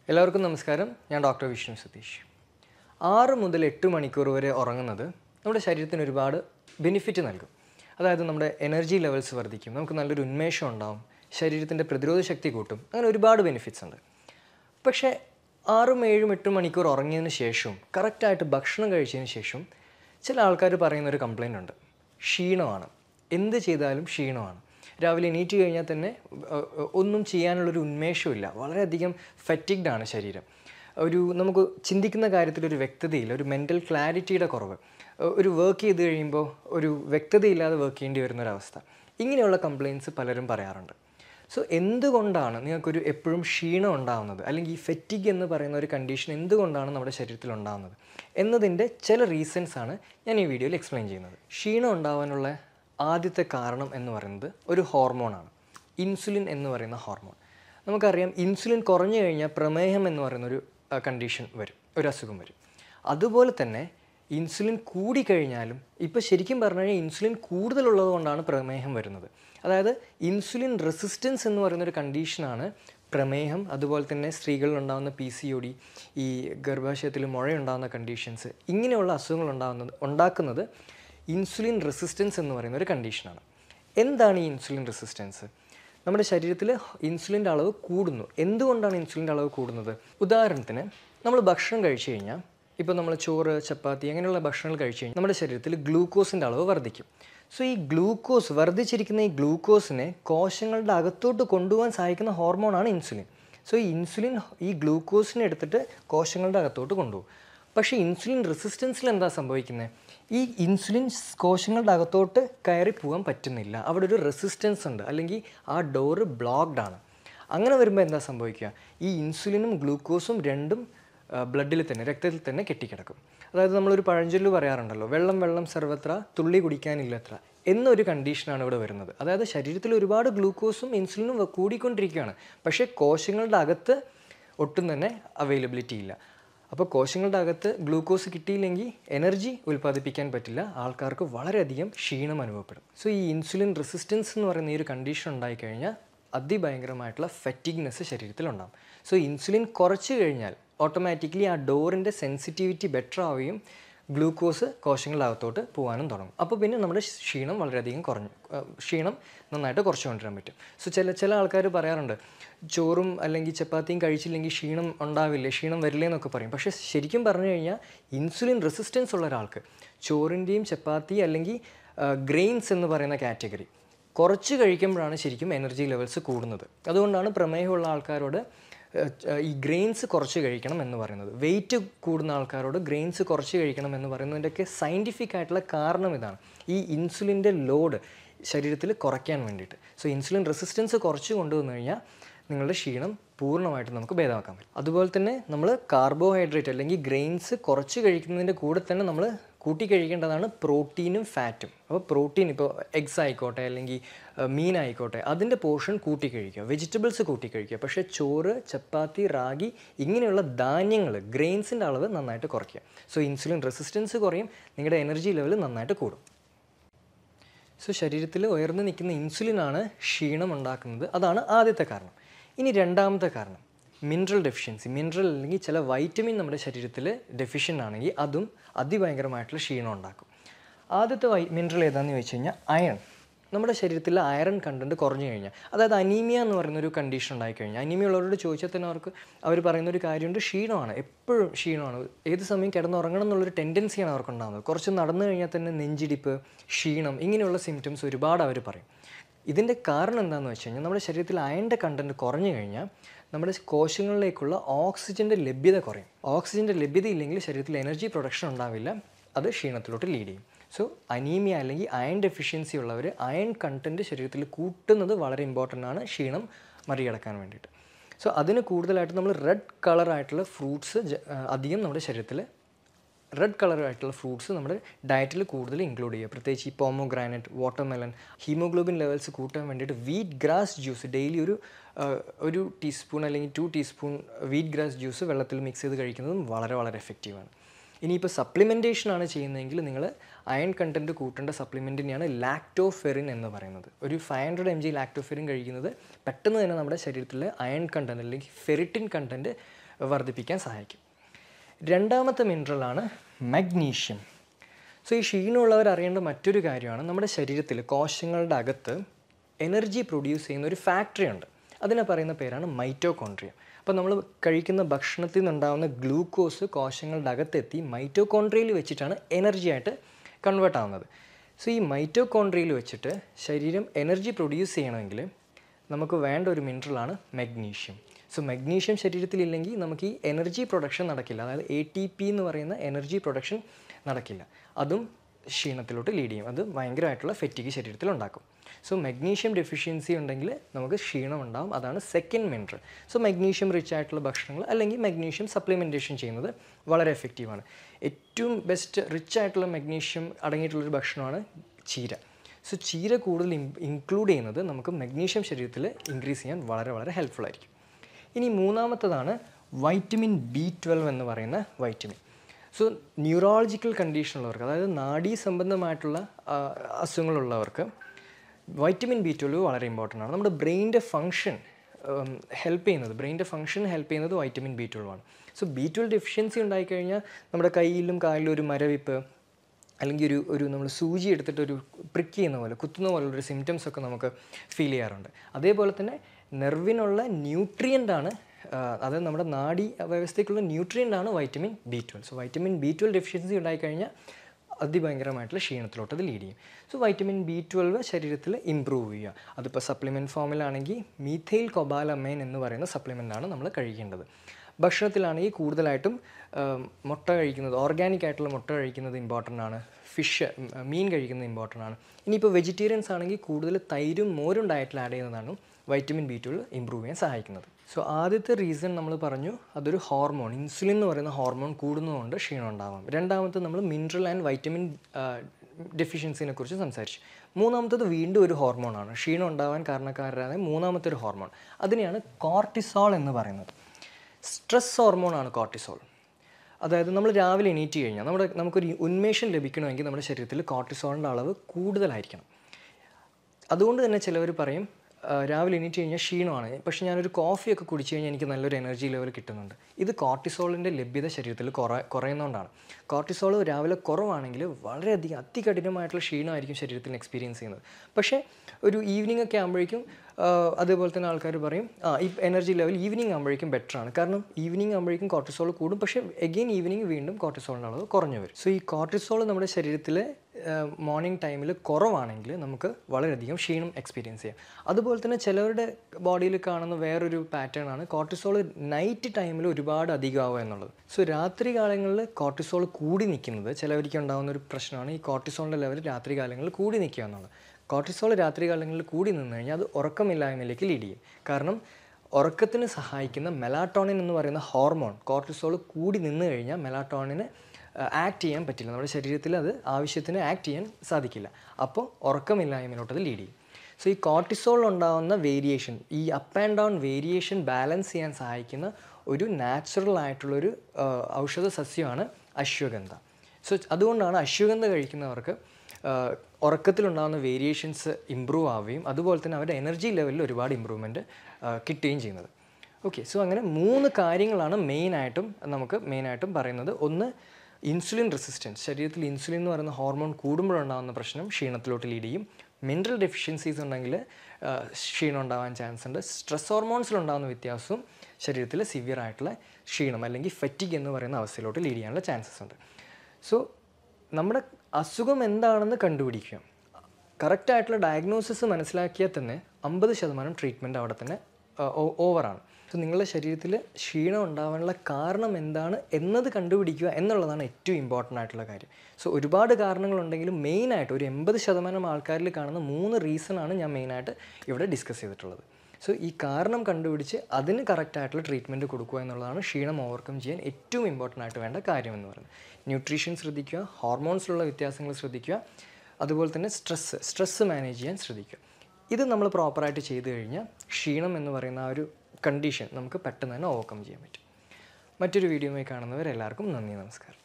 എല്ലാവർക്കും നമസ്കാരം. ഞാൻ ഡോക്ടർ വിഷ്ണു സതീഷ്. 6 മുതൽ 8 മണിക്കൂർ വരെ ഉറങ്ങുന്നത് നമ്മുടെ ശരീരത്തിന് ഒരുപാട് ബെനിഫിറ്റ് നൽകും. അതായത് നമ്മുടെ എനർജി ലെവൽസ് വർദ്ധിക്കും, നമുക്ക് നല്ലൊരു ഉന്മേഷം ഉണ്ടാവും, ശരീരത്തിൻ്റെ പ്രതിരോധ ശക്തി കൂട്ടും, അങ്ങനെ ഒരുപാട് ബെനിഫിറ്റ്സ് ഉണ്ട്. പക്ഷേ 6, 7, 8 മണിക്കൂർ ഉറങ്ങിയതിന് ശേഷവും കറക്റ്റായിട്ട് ഭക്ഷണം കഴിച്ചതിന് ശേഷം ചില ആൾക്കാർ പറയുന്നൊരു കംപ്ലയിൻ്റ് ഉണ്ട്. ക്ഷീണമാണ്, എന്ത് ചെയ്താലും ക്ഷീണമാണ്. രാവിലെ എണീറ്റ് കഴിഞ്ഞാൽ തന്നെ ഒന്നും ചെയ്യാനുള്ളൊരു ഉന്മേഷമില്ല, വളരെയധികം ഫറ്റിഗ്ഡ് ആണ് ശരീരം. നമുക്ക് ചിന്തിക്കുന്ന കാര്യത്തിലൊരു വ്യക്തതയില്ല, ഒരു മെൻ്റൽ ക്ലാരിറ്റിയുടെ കുറവ്, ഒരു വർക്ക് ചെയ്ത് കഴിയുമ്പോൾ ഒരു വ്യക്തതയില്ലാതെ വർക്ക് ചെയ്യേണ്ടി വരുന്നൊരവസ്ഥ. ഇങ്ങനെയുള്ള കംപ്ലയിൻറ്റ്സ് പലരും പറയാറുണ്ട്. സോ എന്തുകൊണ്ടാണ് നിങ്ങൾക്കൊരു എപ്പോഴും ക്ഷീണം ഉണ്ടാകുന്നത്, അല്ലെങ്കിൽ ഈ ഫെറ്റിഗ് എന്ന് പറയുന്ന ഒരു കണ്ടീഷൻ എന്തുകൊണ്ടാണ് നമ്മുടെ ശരീരത്തിൽ ഉണ്ടാകുന്നത് എന്നതിൻ്റെ ചില റീസൺസാണ് ഞാൻ ഈ വീഡിയോയിൽ എക്സ്പ്ലെയിൻ ചെയ്യുന്നത്. ക്ഷീണം ഉണ്ടാകാനുള്ള ആദ്യത്തെ കാരണം എന്ന് പറയുന്നത് ഒരു ഹോർമോണാണ്, ഇൻസുലിൻ എന്ന് പറയുന്ന ഹോർമോൺ. നമുക്കറിയാം, ഇൻസുലിൻ കുറഞ്ഞു കഴിഞ്ഞാൽ പ്രമേഹം എന്ന് പറയുന്നൊരു കണ്ടീഷൻ വരും, ഒരു അസുഖം വരും. അതുപോലെ തന്നെ ഇൻസുലിൻ കൂടിക്കഴിഞ്ഞാലും, ഇപ്പോൾ ശരിക്കും പറഞ്ഞു കഴിഞ്ഞാൽ ഇൻസുലിൻ കൂടുതലുള്ളത് കൊണ്ടാണ് പ്രമേഹം വരുന്നത്. അതായത് ഇൻസുലിൻ റെസിസ്റ്റൻസ് എന്ന് പറയുന്നൊരു കണ്ടീഷനാണ് പ്രമേഹം, അതുപോലെ തന്നെ സ്ത്രീകളിൽ ഉണ്ടാകുന്ന PCOD, ഈ ഗർഭാശയത്തിൽ മുഴയുണ്ടാകുന്ന കണ്ടീഷൻസ്, ഇങ്ങനെയുള്ള അസുഖങ്ങൾ ഉണ്ടാക്കുന്നത് ഇൻസുലിൻ റെസിസ്റ്റൻസ് എന്ന് പറയുന്ന ഒരു കണ്ടീഷനാണ്. എന്താണ് ഈ ഇൻസുലിൻ റെസിസ്റ്റൻസ്? നമ്മുടെ ശരീരത്തിൽ ഇൻസുലിൻ്റെ അളവ് കൂടുന്നു. എന്തുകൊണ്ടാണ് ഇൻസുലിൻ്റെ അളവ് കൂടുന്നത്? ഉദാഹരണത്തിന്, നമ്മൾ ഭക്ഷണം കഴിച്ചു കഴിഞ്ഞാൽ, ഇപ്പോൾ നമ്മൾ ചോറ്, ചപ്പാത്തി അങ്ങനെയുള്ള ഭക്ഷണങ്ങൾ കഴിച്ചു കഴിഞ്ഞാൽ നമ്മുടെ ശരീരത്തിൽ ഗ്ലൂക്കോസിൻ്റെ അളവ് വർദ്ധിക്കും. സോ ഈ വർദ്ധിച്ചിരിക്കുന്ന ഈ ഗ്ലൂക്കോസിനെ കോശങ്ങളുടെ അകത്തോട്ട് കൊണ്ടുപോകാൻ സഹായിക്കുന്ന ഹോർമോണാണ് ഇൻസുലിൻ. സോ ഈ ഇൻസുലിൻ ഈ ഗ്ലൂക്കോസിനെ എടുത്തിട്ട് കോശങ്ങളുടെ അകത്തോട്ട് കൊണ്ടുപോകും. പക്ഷേ ഇൻസുലിൻ റെസിസ്റ്റൻസിൽ എന്താ സംഭവിക്കുന്നത്? ഈ ഇൻസുലിൻ കോശങ്ങളുടെ അകത്തോട്ട് കയറി പോകാൻ പറ്റുന്നില്ല, അവിടെ ഒരു റെസിസ്റ്റൻസ് ഉണ്ട്, അല്ലെങ്കിൽ ആ ഡോറ് ബ്ലോക്ക്ഡ് ആണ്. അങ്ങനെ വരുമ്പോൾ എന്താ സംഭവിക്കുക? ഈ ഇൻസുലിനും ഗ്ലൂക്കോസും രണ്ടും ബ്ലഡിൽ തന്നെ, രക്തത്തിൽ തന്നെ കെട്ടിക്കിടക്കും. അതായത് നമ്മളൊരു പഴഞ്ചൊല്ല് പറയാറുണ്ടല്ലോ, വെള്ളം വെള്ളം സർവത്ര തുള്ളി കുടിക്കാനില്ലത്ര എന്നൊരു കണ്ടീഷനാണ് ഇവിടെ വരുന്നത്. അതായത് ശരീരത്തിൽ ഒരുപാട് ഗ്ലൂക്കോസും ഇൻസുലിനും കൂടിക്കൊണ്ടിരിക്കുകയാണ്, പക്ഷേ കോശങ്ങളുടെ അകത്ത് ഒട്ടും തന്നെ അവൈലബിലിറ്റി ഇല്ല. അപ്പോൾ കോശങ്ങളുടെ അകത്ത് ഗ്ലൂക്കോസ് കിട്ടിയില്ലെങ്കിൽ എനർജി ഉൽപ്പാദിപ്പിക്കാൻ പറ്റില്ല, ആൾക്കാർക്ക് വളരെയധികം ക്ഷീണം അനുഭവപ്പെടും. സോ ഈ ഇൻസുലിൻ റെസിസ്റ്റൻസ് എന്ന് പറയുന്ന ഈ ഒരു കണ്ടീഷൻ ഉണ്ടായിക്കഴിഞ്ഞാൽ അതിഭയങ്കരമായിട്ടുള്ള ഫറ്റിഗ്നെസ് ശരീരത്തിലുണ്ടാകും. സോ ഇൻസുലിൻ കുറച്ച് കഴിഞ്ഞാൽ ഓട്ടോമാറ്റിക്കലി ആ ഡോറിൻ്റെ സെൻസിറ്റിവിറ്റി ബെറ്റർ ആവുകയും ഗ്ലൂക്കോസ് കോശങ്ങളുടെ അകത്തോട്ട് പോകാനും തുടങ്ങും. അപ്പോൾ പിന്നെ നമ്മുടെ ക്ഷീണം വളരെയധികം ക്ഷീണം നന്നായിട്ട് കുറച്ച് കൊണ്ടുവരാൻ പറ്റും. സോ ചില ആൾക്കാർ പറയാറുണ്ട്, ചോറും അല്ലെങ്കിൽ ചപ്പാത്തിയും കഴിച്ചില്ലെങ്കിൽ ക്ഷീണം ഉണ്ടാവില്ലേ, ക്ഷീണം വരില്ലേ എന്നൊക്കെ പറയും. പക്ഷേ ശരിക്കും പറഞ്ഞു കഴിഞ്ഞാൽ ഇൻസുലിൻ റെസിസ്റ്റൻസ് ഉള്ള ഒരാൾക്ക് ചോറിൻ്റെയും ചപ്പാത്തി അല്ലെങ്കിൽ ഗ്രെയിൻസ് എന്ന് പറയുന്ന കാറ്റഗറി കുറച്ച് കഴിക്കുമ്പോഴാണ് ശരിക്കും എനർജി ലെവൽസ് കൂടുന്നത്. അതുകൊണ്ടാണ് പ്രമേഹമുള്ള ആൾക്കാരോട് ഈ ഗ്രെയിൻസ് കുറച്ച് കഴിക്കണം എന്ന് പറയുന്നത്. വെയിറ്റ് കൂടുന്ന ആൾക്കാരോട് ഗ്രെയിൻസ് കുറച്ച് കഴിക്കണം എന്ന് പറയുന്നതിൻ്റെയൊക്കെ സയൻറ്റിഫിക് ആയിട്ടുള്ള കാരണം ഇതാണ്, ഈ ഇൻസുലിൻ്റെ ലോഡ് ശരീരത്തിൽ കുറയ്ക്കാൻ വേണ്ടിയിട്ട്. സോ ഇൻസുലിൻ റെസിസ്റ്റൻസ് കുറച്ച് കൊണ്ടുവന്നു കഴിഞ്ഞാൽ നിങ്ങളുടെ ക്ഷീണം പൂർണ്ണമായിട്ട് നമുക്ക് ഭേദമാക്കാൻ പറ്റും. അതുപോലെ തന്നെ നമ്മൾ കാർബോഹൈഡ്രേറ്റ് അല്ലെങ്കിൽ ഗ്രെയിൻസ് കുറച്ച് കഴിക്കുന്നതിൻ്റെ കൂടെ തന്നെ നമ്മൾ കൂട്ടി കഴിക്കേണ്ടതാണ് പ്രോട്ടീനും ഫാറ്റും. അപ്പോൾ പ്രോട്ടീൻ, ഇപ്പോൾ എഗ്സ് ആയിക്കോട്ടെ അല്ലെങ്കിൽ മീൻ ആയിക്കോട്ടെ, അതിൻ്റെ പോർഷൻ കൂട്ടി കഴിക്കുക, വെജിറ്റബിൾസ് കൂട്ടി കഴിക്കുക. പക്ഷേ ചോറ്, ചപ്പാത്തി, റാഗി ഇങ്ങനെയുള്ള ധാന്യങ്ങൾ, ഗ്രെയിൻസിൻ്റെ അളവ് നന്നായിട്ട് കുറയ്ക്കുക. സോ ഇൻസുലിൻ റെസിസ്റ്റൻസ് കുറയും, നിങ്ങളുടെ എനർജി ലെവൽ നന്നായിട്ട് കൂടും. സോ ശരീരത്തിൽ ഉയർന്നു നിൽക്കുന്ന ഇൻസുലിനാണ് ക്ഷീണം ഉണ്ടാക്കുന്നത്, അതാണ് ആദ്യത്തെ കാരണം. ഇനി രണ്ടാമത്തെ കാരണം മിനറൽ ഡെഫിഷ്യൻസി. മിനറൽ അല്ലെങ്കിൽ ചില വൈറ്റമിൻ നമ്മുടെ ശരീരത്തിൽ ഡെഫിഷ്യൻ്റ് ആണെങ്കിൽ അതും അതിഭയങ്കരമായിട്ടുള്ള ക്ഷീണം ഉണ്ടാക്കും. ആദ്യത്തെ മിനറൽ ഏതാണെന്ന് ചോദിച്ചു കഴിഞ്ഞാൽ അയൺ. നമ്മുടെ ശരീരത്തിലെ അയൺ കണ്ടൻറ്റ് കുറഞ്ഞു കഴിഞ്ഞാൽ, അതായത് അനീമിയ എന്ന് പറയുന്നൊരു കണ്ടീഷൻ ഉണ്ടായിക്കഴിഞ്ഞാൽ, അനീമിയ ഉള്ളവരോട് ചോദിച്ചാൽ തന്നെ അവർ പറയുന്നൊരു കാര്യമുണ്ട്, ക്ഷീണമാണ്, എപ്പോഴും ക്ഷീണമാണ്, ഏത് സമയം കിടന്നുറങ്ങണം എന്നുള്ളൊരു ടെൻഡൻസിയാണ് അവർക്കുണ്ടാകുന്നത്. കുറച്ച് നടന്നു കഴിഞ്ഞാൽ തന്നെ നെഞ്ചിടിപ്പ്, ക്ഷീണം, ഇങ്ങനെയുള്ള സിംറ്റംസ് ഒരുപാട് അവർ പറയും. ഇതിൻ്റെ കാരണം എന്താണെന്ന് വെച്ച് കഴിഞ്ഞാൽ, നമ്മുടെ ശരീരത്തിൽ അയണിൻ്റെ കണ്ടൻറ്റ് കുറഞ്ഞു കഴിഞ്ഞാൽ നമ്മുടെ കോശങ്ങളിലേക്കുള്ള ഓക്സിജൻ്റെ ലഭ്യത കുറയും. ഓക്സിജൻ്റെ ലഭ്യത ഇല്ലെങ്കിൽ ശരീരത്തിൽ എനർജി പ്രൊഡക്ഷൻ ഉണ്ടാവില്ല, അത് ക്ഷീണത്തിലോട്ട് ലീഡ് ചെയ്യും. സോ അനീമിയ അല്ലെങ്കിൽ അയൺ ഡെഫിഷ്യൻസി ഉള്ളവർ അയൺ കണ്ടൻറ്റ് ശരീരത്തിൽ കൂട്ടുന്നത് വളരെ ഇമ്പോർട്ടൻ്റ് ആണ് ക്ഷീണം മറികടക്കാൻ വേണ്ടിയിട്ട്. സോ അതിന് കൂടുതലായിട്ട് നമ്മൾ റെഡ് കളറായിട്ടുള്ള ഫ്രൂട്ട്സ് അധികം നമ്മുടെ ശരീരത്തിൽ റെഡ് കളറായിട്ടുള്ള ഫ്രൂട്ട്സ് നമ്മുടെ ഡയറ്റിൽ കൂടുതൽ ഇൻക്ലൂഡ് ചെയ്യുക. പ്രത്യേകിച്ച് ഈ പോമോഗ്രാനറ്റ്, വാട്ടർമെലൺ. ഹീമോഗ്ലോബിൻ ലെവൽസ് കൂട്ടാൻ വേണ്ടിയിട്ട് വീറ്റ് ഗ്രാസ് ജ്യൂസ് ഡെയിലി ഒരു ടീസ്പൂൺ അല്ലെങ്കിൽ 2 ടീസ്പൂൺ വീറ്റ് ഗ്രാസ് ജ്യൂസ് വെള്ളത്തിൽ മിക്സ് ചെയ്ത് കഴിക്കുന്നതും വളരെ വളരെ എഫക്റ്റീവാണ്. ഇനിയിപ്പോൾ സപ്ലിമെൻറ്റേഷനാണ് ചെയ്യുന്നതെങ്കിൽ നിങ്ങൾ അയൺ കണ്ടൻറ്റ് കൂട്ടേണ്ട സപ്ലിമെൻറ്റിനെയാണ് ലാക്ടോഫെറിൻ എന്ന് പറയുന്നത്. ഒരു 500 mg ലാക്ടോഫെറിൻ കഴിക്കുന്നത് പെട്ടെന്ന് തന്നെ നമ്മുടെ ശരീരത്തിലെ അയൺ കണ്ടൻറ്റ് അല്ലെങ്കിൽ ഫെറിറ്റിൻ കണ്ടൻറ്റ് വർദ്ധിപ്പിക്കാൻ സഹായിക്കും. രണ്ടാമത്തെ മിനറലാണ് മഗ്നീഷ്യം. സോ ഈ ക്ഷീണമുള്ളവർ അറിയേണ്ട മറ്റൊരു കാര്യമാണ്, നമ്മുടെ ശരീരത്തിൽ കോശങ്ങളുടെ അകത്ത് എനർജി പ്രൊഡ്യൂസ് ചെയ്യുന്ന ഒരു ഫാക്ടറി ഉണ്ട്. അതിനെ പറയുന്ന പേരാണ് മൈറ്റോകോൺട്രിയ. അപ്പോൾ നമ്മൾ കഴിക്കുന്ന ഭക്ഷണത്തിൽ നിന്നുണ്ടാകുന്ന ഗ്ലൂക്കോസ് കോശങ്ങളുടെ അകത്തെത്തി മൈറ്റോകോൺട്രിയയിൽ വെച്ചിട്ടാണ് എനർജി ആയിട്ട് കൺവേർട്ട് ആവുന്നത്. സോ ഈ മൈറ്റോകോൺട്രിയയിൽ വെച്ചിട്ട് ശരീരം എനർജി പ്രൊഡ്യൂസ് ചെയ്യണമെങ്കിൽ നമുക്ക് വേണ്ട ഒരു മിനറലാണ് മഗ്നീഷ്യം. സോ മഗ്നീഷ്യം ശരീരത്തിലില്ലെങ്കിൽ നമുക്ക് ഈ എനർജി പ്രൊഡക്ഷൻ നടക്കില്ല. അതായത് ATP എന്ന് പറയുന്ന എനർജി പ്രൊഡക്ഷൻ നടക്കില്ല. അതും ക്ഷീണത്തിലോട്ട് ലീഡ് ചെയ്യും. അത് ഭയങ്കരമായിട്ടുള്ള ഫെറ്റിഗ് ശരീരത്തിൽ ഉണ്ടാക്കും. സോ മഗ്നീഷ്യം ഡെഫിഷ്യൻസി ഉണ്ടെങ്കിൽ നമുക്ക് ക്ഷീണം ഉണ്ടാകും. അതാണ് second mineral. So magnesium rich ആയിട്ടുള്ള ഭക്ഷണങ്ങൾ അല്ലെങ്കിൽ മഗ്നീഷ്യം സപ്ലിമെൻറ്റേഷൻ ചെയ്യുന്നത് വളരെ എഫക്റ്റീവാണ്. ഏറ്റവും ബെസ്റ്റ് റിച്ച് ആയിട്ടുള്ള മഗ്നീഷ്യം അടങ്ങിയിട്ടുള്ളൊരു ഭക്ഷണമാണ് ചീര. സോ ചീര കൂടുതൽ ഇൻക്ലൂഡ് ചെയ്യുന്നത് നമുക്ക് മഗ്നീഷ്യം ശരീരത്തിൽ ഇൻക്രീസ് ചെയ്യാൻ വളരെ വളരെ ഹെൽപ്ഫുൾ ആയിരിക്കും. ഇനി മൂന്നാമത്തതാണ് വൈറ്റമിൻ B12 എന്ന് പറയുന്ന വൈറ്റമിൻ. സോ ന്യൂറോളജിക്കൽ കണ്ടീഷനുള്ളവർക്ക്, അതായത് നാഡീ സംബന്ധമായിട്ടുള്ള അസുഖങ്ങളുള്ളവർക്ക് വൈറ്റമിൻ B12 വളരെ ഇമ്പോർട്ടൻ്റ് ആണ്. നമ്മുടെ ബ്രെയിനിൻ്റെ ഫങ്ഷൻ ഹെൽപ്പ് ചെയ്യുന്നത് വൈറ്റമിൻ B12 ആണ്. സോ B12 ഡെഫിഷ്യൻസി ഉണ്ടായിക്കഴിഞ്ഞാൽ നമ്മുടെ കയ്യിലും കാലിലും ഒരു മരവിപ്പ് അല്ലെങ്കിൽ ഒരു നമ്മൾ സൂചി എടുത്തിട്ട് ഒരു പ്രിക്ക് ചെയ്യുന്ന പോലെ, കുത്തുന്ന പോലുള്ളൊരു സിംറ്റംസ് ഒക്കെ നമുക്ക് ഫീൽ ചെയ്യാറുണ്ട്. അതേപോലെ തന്നെ നെർവിനുള്ള ന്യൂട്രിയൻ്റാണ്, അതായത് നമ്മുടെ നാഡി വ്യവസ്ഥയ്ക്കുള്ള ന്യൂട്രിയൻ്റാണ് vitamin B12. So vitamin B12 deficiency ഉണ്ടായിക്കഴിഞ്ഞാൽ അതിഭയങ്കരമായിട്ടുള്ള ക്ഷീണത്തിലോട്ട് അത് ലീഡ് ചെയ്യും. സോ വൈറ്റമിൻ B12 ശരീരത്തിൽ ഇമ്പ്രൂവ് ചെയ്യുക. അതിപ്പോൾ സപ്ലിമെൻറ്റ് ഫോമിലാണെങ്കിൽ മീഥൈൽ കൊബാലമൈൻ എന്ന് പറയുന്ന സപ്ലിമെൻ്റാണ് നമ്മൾ കഴിക്കേണ്ടത്. ഭക്ഷണത്തിലാണെങ്കിൽ കൂടുതലായിട്ടും മുട്ട കഴിക്കുന്നത്, ഓർഗാനിക് ആയിട്ടുള്ള മുട്ട കഴിക്കുന്നത് ഇമ്പോർട്ടൻ്റ് ആണ്. മീൻ കഴിക്കുന്നത് ഇമ്പോർട്ടൻ്റ് ആണ്. ഇനിയിപ്പോൾ വെജിറ്റേറിയൻസ് ആണെങ്കിൽ കൂടുതൽ തൈരും മോരും ഡയറ്റിൽ ആഡ് ചെയ്യുന്നതാണ് വൈറ്റമിൻ B12 ഇമ്പ്രൂവ് ചെയ്യാൻ സഹായിക്കുന്നത്. സോ ആദ്യത്തെ റീസൺ നമ്മൾ പറഞ്ഞു, അതൊരു ഹോർമോൺ, ഇൻസുലിൻ എന്ന് പറയുന്ന ഹോർമോൺ കൂടുന്നതുകൊണ്ട് ക്ഷീണം ഉണ്ടാവാം. രണ്ടാമത്തെ നമ്മൾ മിനറൽ ആൻഡ് വൈറ്റമിൻ ഡെഫിഷ്യൻസിനെ കുറിച്ച് സംസാരിച്ചു. മൂന്നാമത്തത് വീണ്ടും ഒരു ഹോർമോണാണ്, ക്ഷീണം ഉണ്ടാവാൻ കാരണക്കാരായ മൂന്നാമത്തെ ഒരു ഹോർമോൺ. അതിനെയാണ് കോർട്ടിസോൾ എന്ന് പറയുന്നത്. സ്ട്രെസ് ഹോർമോണാണ് കോർട്ടിസോൾ. അതായത് നമ്മൾ രാവിലെ എണീറ്റ് കഴിഞ്ഞാൽ നമുക്കൊരു ഉന്മേഷം ലഭിക്കണമെങ്കിൽ നമ്മുടെ ശരീരത്തിൽ കോർട്ടിസോളിൻ്റെ അളവ് കൂടുതലായിരിക്കണം. അതുകൊണ്ട് തന്നെ ചിലവർ പറയും രാവിലെ എണീറ്റ് കഴിഞ്ഞാൽ ക്ഷീണമാണ്, പക്ഷേ ഞാനൊരു കോഫിയൊക്കെ കുടിച്ച് കഴിഞ്ഞാൽ എനിക്ക് നല്ലൊരു എനർജി ലെവൽ കിട്ടുന്നുണ്ട്. ഇത് കോർട്ടിസോളിൻ്റെ ലഭ്യത ശരീരത്തിൽ കുറയുന്നതുകൊണ്ടാണ്. കോർട്ടിസോൾ രാവിലെ കുറവാണെങ്കിൽ വളരെയധികം അതികഠിനമായിട്ടുള്ള ക്ഷീണമായിരിക്കും ശരീരത്തിൽ എക്സ്പീരിയൻസ് ചെയ്യുന്നത്. പക്ഷേ ഒരു ഈവനിങ് ഒക്കെ ആകുമ്പോഴേക്കും അതേപോലെ തന്നെ ആൾക്കാർ പറയും ഈ എനർജി ലെവൽ ഈവനിങ് ആകുമ്പോഴേക്കും ബെറ്ററാണ്. കാരണം ഈവനിങ് ആകുമ്പോഴേക്കും കോർട്ടിസോൾ കൂടും, പക്ഷേ എഗെയിൻ ഈവനിങ് വീണ്ടും കോർട്ടിസോളിൻ്റെ അളവ് കുറഞ്ഞു വരും. സോ ഈ കോർട്ടിസോൾ നമ്മുടെ ശരീരത്തിൽ മോർണിംഗ് ടൈമിൽ കുറവാണെങ്കിൽ നമുക്ക് വളരെയധികം ക്ഷീണം എക്സ്പീരിയൻസ് ചെയ്യാം. അതുപോലെ തന്നെ ചിലവരുടെ ബോഡിയിൽ കാണുന്ന വേറൊരു പാറ്റേൺ ആണ് കോർട്ടിസോൾ നൈറ്റ് ടൈമിൽ ഒരുപാട് അധികമാവുക എന്നുള്ളത്. സോ രാത്രി കാലങ്ങളിൽ കോർട്ടിസോൾ കൂടി നിൽക്കുന്നത് ചിലവർക്ക് ഉണ്ടാകുന്ന ഒരു പ്രശ്നമാണ്. ഈ കോർട്ടിസോളിൻ്റെ ലെവൽ രാത്രി കാലങ്ങളിൽ കൂടി നിൽക്കുക എന്നുള്ളത്. കോർട്ടിസോൾ രാത്രി കാലങ്ങളിൽ കൂടി നിന്ന് കഴിഞ്ഞാൽ അത് ഉറക്കമില്ലായ്മയിലേക്ക് ലീഡ് ചെയ്യും. കാരണം ഉറക്കത്തിന് സഹായിക്കുന്ന മെലാറ്റോണിൻ എന്ന് പറയുന്ന ഹോർമോൺ കോർട്ടിസോൾ കൂടി നിന്ന് കഴിഞ്ഞാൽ മെലാറ്റോണിന് ആക്ട് ചെയ്യാൻ പറ്റില്ല, നമ്മുടെ ശരീരത്തിൽ അത് ആവശ്യത്തിന് ആക്ട് ചെയ്യാൻ സാധിക്കില്ല. അപ്പോൾ ഉറക്കമില്ലായ്മയിലോട്ട് അത് ലീഡ് ചെയ്യും. സോ ഈ കോർട്ടിസോൾ ഉണ്ടാകുന്ന വേരിയേഷൻ, ഈ up and down variation balance ചെയ്യാൻ സഹായിക്കുന്ന ഒരു നാച്ചുറൽ ആയിട്ടുള്ളൊരു ഔഷധ സസ്യമാണ് അശ്വഗന്ധ. സോ അതുകൊണ്ടാണ് അശ്വഗന്ധ കഴിക്കുന്നവർക്ക് ഉറക്കത്തിലുണ്ടാകുന്ന വേരിയേഷൻസ് ഇമ്പ്രൂവ് ആവുകയും അതുപോലെ തന്നെ അവരുടെ എനർജി ലെവലിൽ ഒരുപാട് ഇമ്പ്രൂവ്മെൻറ്റ് കിട്ടുകയും ചെയ്യുന്നത്. ഓക്കെ, സോ അങ്ങനെ 3 കാര്യങ്ങളാണ് മെയിനായിട്ടും പറയുന്നത്. ഒന്ന്, ഇൻസുലിൻ റെസിസ്റ്റൻസ്, ശരീരത്തിൽ ഇൻസുലിൻ എന്ന് പറയുന്ന ഹോർമോൺ കൂടുമ്പോഴുണ്ടാകുന്ന പ്രശ്നം ക്ഷീണത്തിലോട്ട് ലീഡ് ചെയ്യും. മിനറൽ ഡെഫിഷ്യൻസീസ് ഉണ്ടെങ്കിൽ ക്ഷീണം ഉണ്ടാകാൻ ചാൻസ് ഉണ്ട്. സ്ട്രെസ് ഹോർമോൺസിലുണ്ടാകുന്ന വ്യത്യാസവും ശരീരത്തിൽ സിവിയർ ആയിട്ടുള്ള ക്ഷീണം അല്ലെങ്കിൽ ഫെറ്റിഗ് എന്ന് പറയുന്ന അവസ്ഥയിലോട്ട് ലീഡ് ചെയ്യാനുള്ള ചാൻസസ് ഉണ്ട്. സോ നമ്മുടെ അസുഖം എന്താണെന്ന് കണ്ടുപിടിക്കുക, കറക്റ്റായിട്ടുള്ള ഡയഗ്നോസിസ് മനസ്സിലാക്കിയാൽ തന്നെ 50% ട്രീറ്റ്മെൻറ്റ് അവിടെ തന്നെ ഓവറാണ്. സോ നിങ്ങളുടെ ശരീരത്തിൽ ക്ഷീണം ഉണ്ടാകാനുള്ള കാരണം എന്താണ് എന്നത് കണ്ടുപിടിക്കുക എന്നുള്ളതാണ് ഏറ്റവും ഇമ്പോർട്ടൻ്റ് ആയിട്ടുള്ള കാര്യം. സോ ഒരുപാട് കാരണങ്ങളുണ്ടെങ്കിലും മെയിനായിട്ട് ഒരു 80% ആൾക്കാരിൽ കാണുന്ന 3 റീസണാണ് ഞാൻ മെയിനായിട്ട് ഇവിടെ ഡിസ്കസ് ചെയ്തിട്ടുള്ളത്. സോ ഈ കാരണം കണ്ടുപിടിച്ച് അതിന് കറക്റ്റായിട്ടുള്ള ട്രീറ്റ്മെൻറ്റ് കൊടുക്കുക എന്നുള്ളതാണ് ക്ഷീണം ഓവർകം ചെയ്യാൻ ഏറ്റവും ഇമ്പോർട്ടൻ്റ് ആയിട്ട് വേണ്ട കാര്യമെന്ന് പറയുന്നത്. ന്യൂട്രീഷൻ ശ്രദ്ധിക്കുക, ഹോർമോൺസിലുള്ള വ്യത്യാസങ്ങൾ ശ്രദ്ധിക്കുക, അതുപോലെ തന്നെ സ്ട്രെസ്സ് മാനേജ് ചെയ്യാൻ ശ്രദ്ധിക്കുക. ഇത് നമ്മൾ പ്രോപ്പറായിട്ട് ചെയ്തു കഴിഞ്ഞാൽ ക്ഷീണം എന്ന് പറയുന്ന ആ ഒരു കണ്ടീഷൻ നമുക്ക് പെട്ടെന്ന് തന്നെ ഓവർകം ചെയ്യാൻ പറ്റും. മറ്റൊരു വീഡിയോയുമായി കാണുന്നവരെല്ലാവർക്കും നന്ദി, നമസ്കാരം.